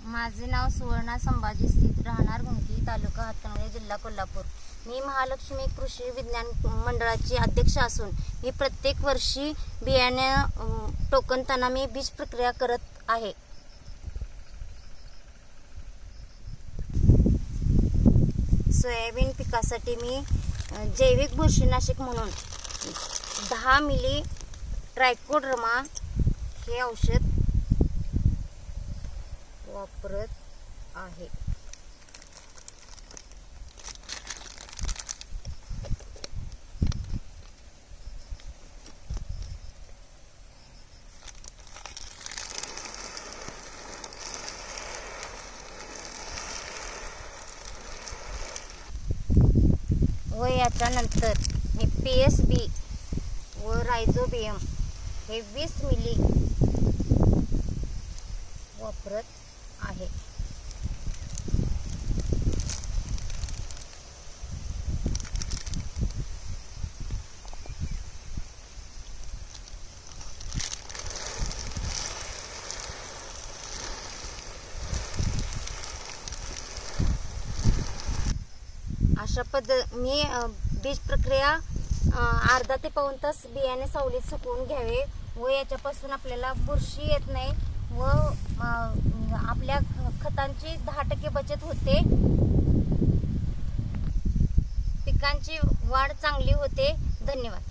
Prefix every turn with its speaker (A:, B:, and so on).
A: माझे नाव सुवर्णा संभाजी स्थित, राहणार गुंकी, तालुका हातकणंगले, जिल्हा कोल्हापूर। मी महालक्ष्मी कृषी विज्ञान मंडळाची अध्यक्ष असून मी प्रत्येक वर्षी बियाणे टोकनताना मी बीज प्रक्रिया करत आहे। सोयाबीन पिकासाठी मी जैविक बुरशीनाशक म्हणून 10 मिली ट्रायकोडर्मा हे औषध वापरत आहे। व याच्यानंतर मी PSB व रायझोबियम हे 20 मिली वापरत आहे। अशा मी बीज प्रक्रिया अर्धा ते पाऊण तास बियाणे सावलीत सुकवून घ्यावे व याच्यापासून आपल्याला बुरशी येत नाही व आपल्या खतांची 10% बचत होते, पिकांची वाढ चांगली होते। धन्यवाद।